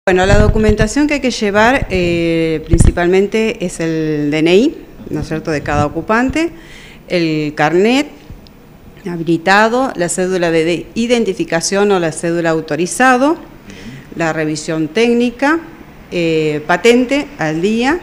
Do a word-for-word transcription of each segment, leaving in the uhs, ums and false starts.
Bueno, la documentación que hay que llevar eh, principalmente es el D N I, ¿no es cierto?, de cada ocupante, el carnet habilitado, la cédula de identificación o la cédula autorizado, la revisión técnica, eh, patente al día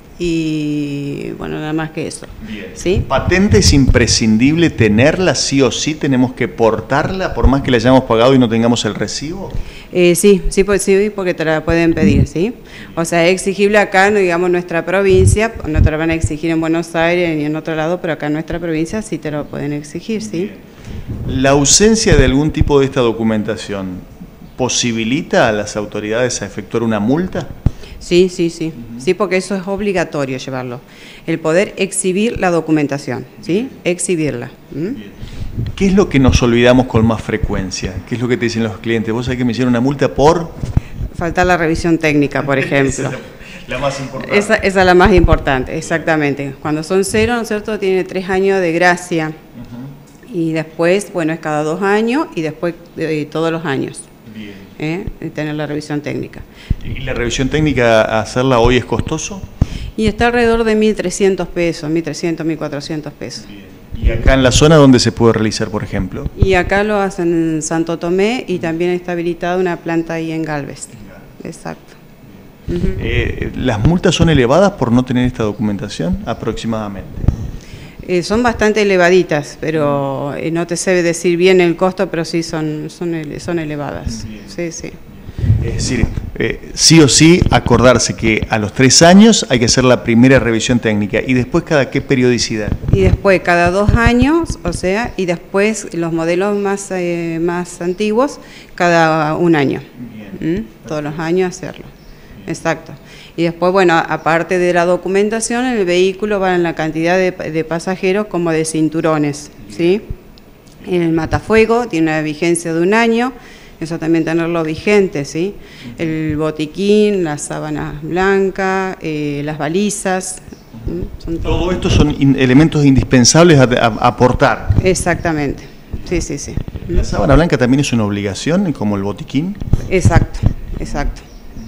y bueno, nada más que eso. Bien. ¿Sí? ¿Patente es imprescindible tenerla, sí o sí? ¿Tenemos que portarla por más que la hayamos pagado y no tengamos el recibo? Eh, sí, sí, pues, sí, porque te la pueden pedir, ¿sí? O sea, es exigible acá, no digamos, en nuestra provincia, no te la van a exigir en Buenos Aires ni en otro lado, pero acá en nuestra provincia sí te lo pueden exigir, ¿sí? ¿La ausencia de algún tipo de esta documentación posibilita a las autoridades a efectuar una multa? Sí, sí, sí, uh-huh. Sí, porque eso es obligatorio llevarlo, el poder exhibir la documentación, ¿sí? Exhibirla. ¿Mm? ¿Qué es lo que nos olvidamos con más frecuencia? ¿Qué es lo que te dicen los clientes? Vos sabés que me hicieron una multa por... Faltar la revisión técnica, por ejemplo. Esa es la, la más importante. Esa, esa es la más importante, exactamente. Cuando son cero, ¿no es cierto?, tiene tres años de gracia. Uh-huh. Y después, bueno, es cada dos años y después eh, todos los años. Bien. ¿Eh? Tener la revisión técnica. ¿Y la revisión técnica, hacerla hoy es costoso? Y está alrededor de mil trescientos pesos, mil trescientos, mil cuatrocientos pesos. Bien. ¿Y acá en la zona dónde se puede realizar, por ejemplo? Y acá lo hacen en Santo Tomé y también está habilitada una planta ahí en Galvez. Exacto. Uh-huh. eh, ¿Las multas son elevadas por no tener esta documentación aproximadamente? Eh, son bastante elevaditas, pero eh, no te sé decir bien el costo, pero sí son, son, ele son elevadas. Bien. Sí, sí. Es decir, eh, sí o sí acordarse que a los tres años hay que hacer la primera revisión técnica y después cada qué periodicidad. Y después cada dos años, o sea, y después los modelos más, eh, más antiguos cada un año. Bien. ¿Mm? Todos los años hacerlo. Bien. Exacto. Y después, bueno, aparte de la documentación, en el vehículo van la cantidad de, de pasajeros como de cinturones, ¿sí? El matafuego tiene una vigencia de un año, eso también tenerlo vigente, ¿sí? El botiquín, las sábanas blancas, eh, las balizas. Son todo. Todo esto son in elementos indispensables a, a, a aportar. Exactamente, sí, sí, sí. ¿La sábana blanca también es una obligación, como el botiquín? Exacto, exacto.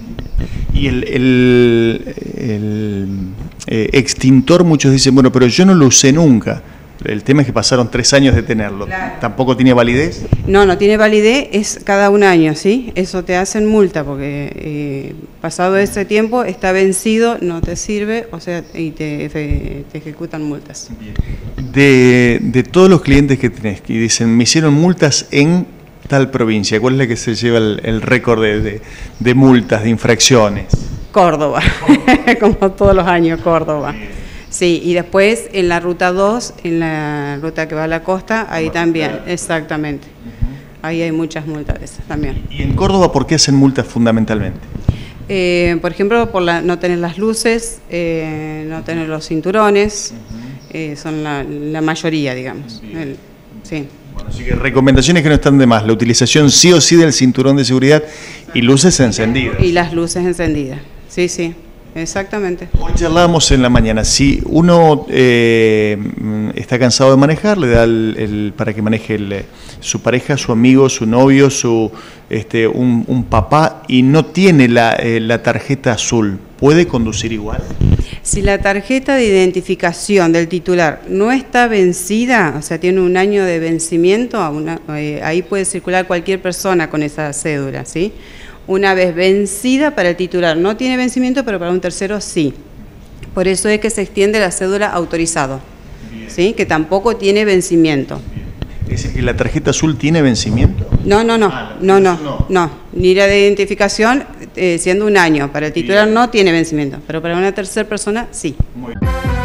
Y el, el, el eh, extintor, muchos dicen, bueno, pero yo no lo usé nunca. El tema es que pasaron tres años de tenerlo. Claro. ¿Tampoco tiene validez? No, no tiene validez, es cada un año, ¿sí? Eso te hacen multa, porque eh, pasado ese tiempo está vencido, no te sirve, o sea, y te, te, te ejecutan multas. De, de todos los clientes que tenés, que dicen, me hicieron multas en tal provincia, ¿cuál es la que se lleva el, el récord de, de, de multas, de infracciones? Córdoba, como todos los años, Córdoba. Sí, y después en la ruta dos, en la ruta que va a la costa, ahí también, exactamente. Ahí hay muchas multas de esas también. ¿Y en Córdoba por qué hacen multas fundamentalmente? Eh, por ejemplo, por la, no tener las luces, eh, no tener los cinturones, eh, son la, la mayoría, digamos. El, sí. Bueno, así que recomendaciones que no están de más, la utilización sí o sí del cinturón de seguridad y luces encendidas. Y las luces encendidas, sí, sí, exactamente. Hoy charlábamos en la mañana, si uno eh, está cansado de manejar, le da el, el, para que maneje el, su pareja, su amigo, su novio, su este, un, un papá y no tiene la, eh, la tarjeta azul, ¿puede conducir igual? Si la tarjeta de identificación del titular no está vencida, o sea, tiene un año de vencimiento, una, eh, ahí puede circular cualquier persona con esa cédula, ¿sí? Una vez vencida para el titular no tiene vencimiento, pero para un tercero sí. Por eso es que se extiende la cédula autorizado, ¿sí? Que tampoco tiene vencimiento. ¿Es decir, que la tarjeta azul tiene vencimiento? No, no, no, ah, no, no, no, no, ni la de identificación eh, siendo un año, para el titular bien. No tiene vencimiento, pero para una tercera persona sí. Muy bien.